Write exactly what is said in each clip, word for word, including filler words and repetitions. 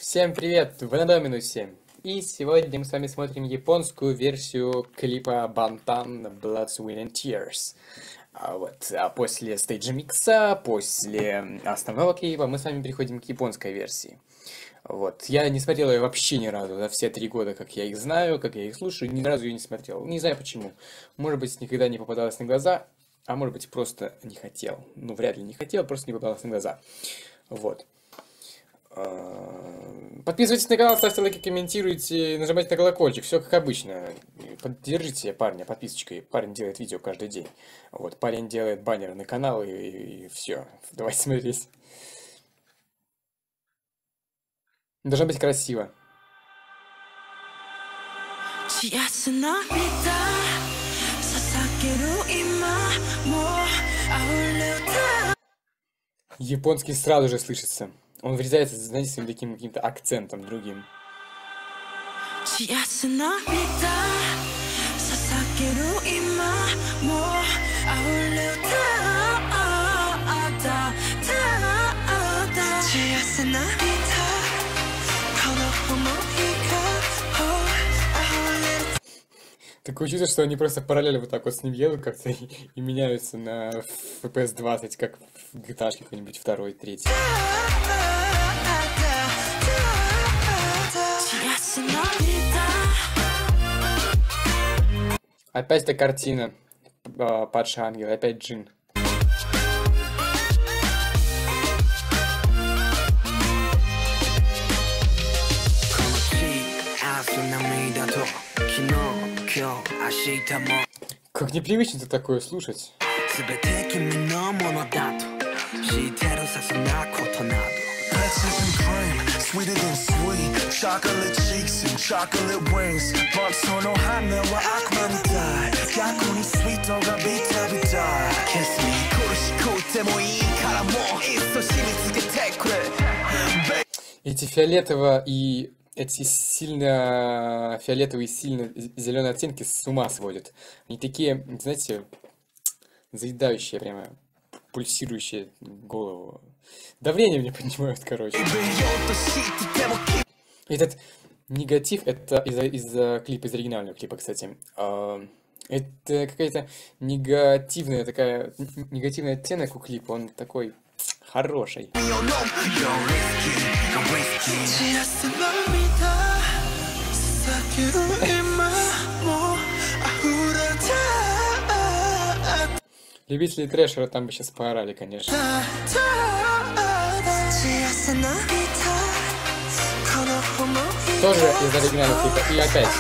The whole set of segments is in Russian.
Всем привет, вы на Доминусе. И сегодня мы с вами смотрим японскую версию клипа Bantan Blood, Sweat and Tears. А вот, а после стейджа микса, после основного клипа мы с вами переходим к японской версии. Вот, я не смотрел ее вообще ни разу, за все три года, как я их знаю, как я их слушаю, ни разу ее не смотрел. Не знаю почему. Может быть, никогда не попадалось на глаза, а может быть, просто не хотел. Ну, вряд ли не хотел, просто не попадалось на глаза. Вот. Подписывайтесь на канал, ставьте лайки, комментируйте, нажимайте на колокольчик, все как обычно. Поддержите парня подписочкой, парень делает видео каждый день. Вот, парень делает баннеры на канал и, и, и все. Давайте смотреть. Должно быть красиво. Японский сразу же слышится. Он врезается, знаете, своим таким каким-то акцентом другим. Такое чувство, что они просто параллельно вот так вот с ним едут как-то и, и меняются на эф пи эс двадцать, как в джи ти эй какой-нибудь второй, третий. Опять эта картина, падший ангел, опять Джин. Как непривычно такое слушать. Эти фиолетово и эти сильно фиолетовые, сильно зеленые оттенки с ума сводят. Они такие, знаете, заедающие, прямо пульсирующие голову. Давление мне поднимают, короче. Этот негатив, это из-за из клипа, из оригинального клипа, кстати. Это какая-то негативная такая, негативный оттенок у клипа, он такой хороший. Любители трэшера там бы сейчас поорали, конечно. Тоже из оригинального клипа. И опять.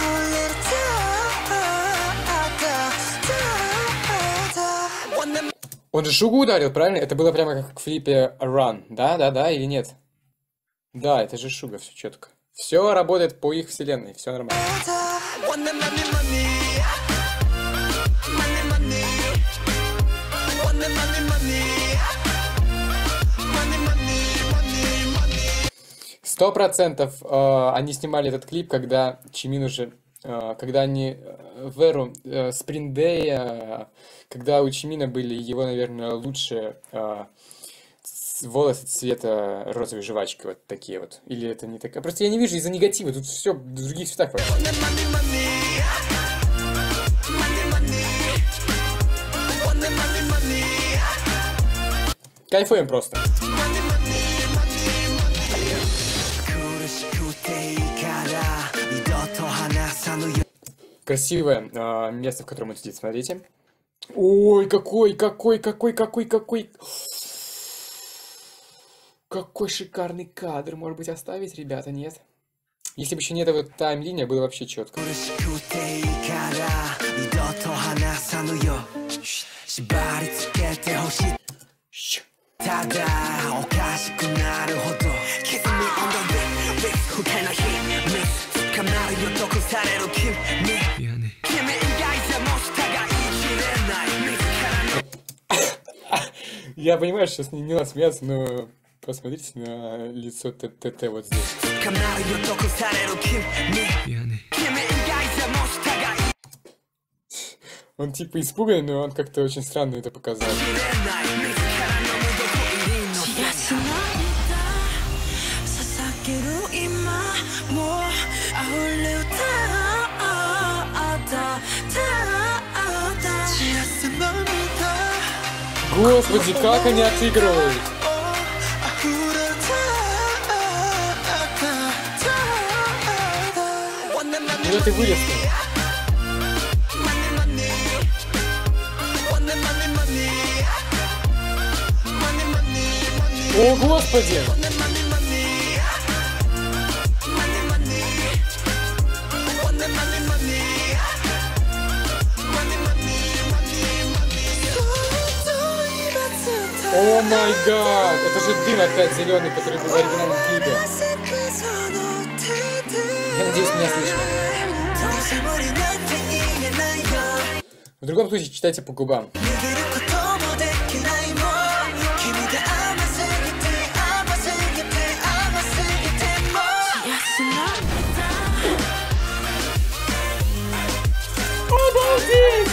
Он же Шугу ударил, правильно? Это было прямо как в клипе Run. Да, да, да или нет? Да, это же Шуга, все четко. Все работает по их вселенной, все нормально. Сто процентов э, они снимали этот клип, когда Чимин уже, э, когда они э, в эру э, Сприндея, когда у Чимина были его, наверное, лучшие э, волосы цвета розовой жвачки, вот такие вот. Или это не такая? Просто я не вижу из-за негатива, тут все в других цветах. Кайфуем просто. Красивое э, место, в котором он сидит, смотрите. Ой, какой, какой, какой, какой, какой. Какой шикарный кадр. Может быть, оставить, ребята, нет? Если бы еще не эта таймлиния, было вообще четко. Я понимаю, что сейчас не, не надо смеяться, но посмотрите на лицо ТТ вот здесь. Он типа испуган, но он как-то очень странно это показал. Господи, как они отыгрывают! Куда ты вылез? О, Господи! О май гад! Это же дым опять зеленый, который был в оригинальном клипе. Я надеюсь, меня слышно. В другом случае читайте по губам. Обалдеть!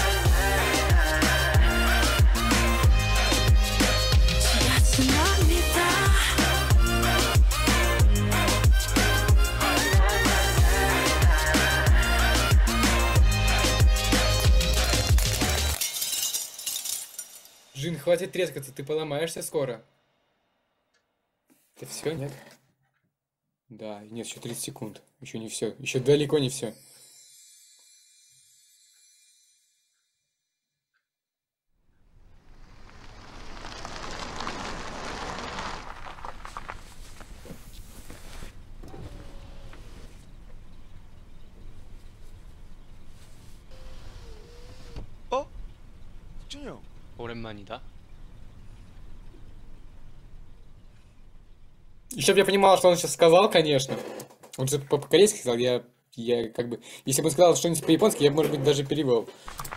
Джин, хватит трескаться, ты поломаешься скоро. Это все, нет? Да, нет, еще тридцать секунд. Еще не все. Еще далеко не все. 어? 준영. 오랜만이다. Еще бы я понимал, что он сейчас сказал, конечно. Он же по-корейски сказал, я, я как бы... Если бы он сказал что-нибудь по-японски, я бы, может быть, даже перевел.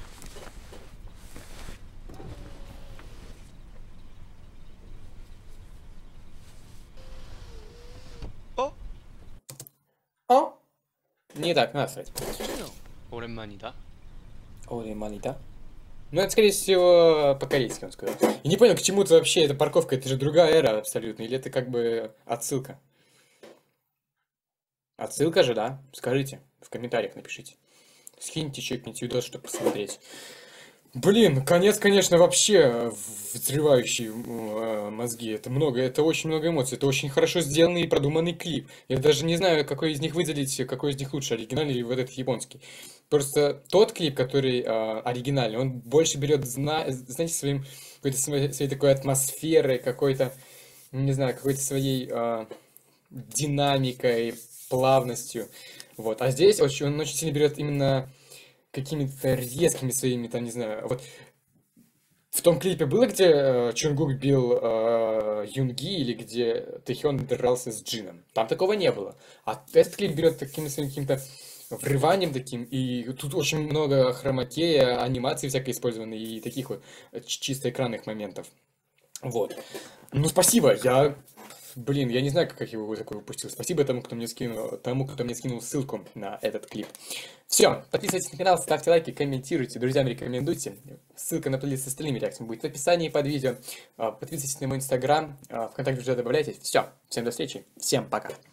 어? О? Не так, насрать. 준영. 오랜만이다. Ореманита. Ну, это, скорее всего, по-корейски он сказал. И не понял, к чему-то вообще эта парковка, это же другая эра абсолютно. Или это как бы отсылка? Отсылка же, да? Скажите, в комментариях напишите. Скиньте, чекните видос, чтобы посмотреть. Блин, конец, конечно, вообще взрывающий э, мозги. Это много, это очень много эмоций. Это очень хорошо сделанный и продуманный клип. Я даже не знаю, какой из них выделить, какой из них лучше, оригинальный или вот этот японский. Просто тот клип, который э, оригинальный, он больше берет, зна знаете, своим какой-то своей, своей такой атмосферой, какой-то, не знаю, какой-то своей э, динамикой, плавностью. Вот. А здесь очень, он очень сильно берет именно какими-то резкими своими, там, не знаю, вот в том клипе было, где э, Чунгук бил э, Юнги или где Тэхён дрался с Джином? Там такого не было. А этот клип берет таким своим каким-то врыванием таким, и тут очень много хромакея, анимации всякой использованы и таких вот чисто экранных моментов. Вот. Ну, спасибо, я... Блин, я не знаю, как я его такой упустил. Спасибо тому, кто мне скинул, тому, кто мне скинул ссылку на этот клип. Все, подписывайтесь на канал, ставьте лайки, комментируйте, друзьям рекомендуйте. Ссылка на плейлист с остальными реакциями будет в описании под видео. Подписывайтесь на мой инстаграм, ВКонтакте уже добавляйтесь. Все, всем до встречи, всем пока.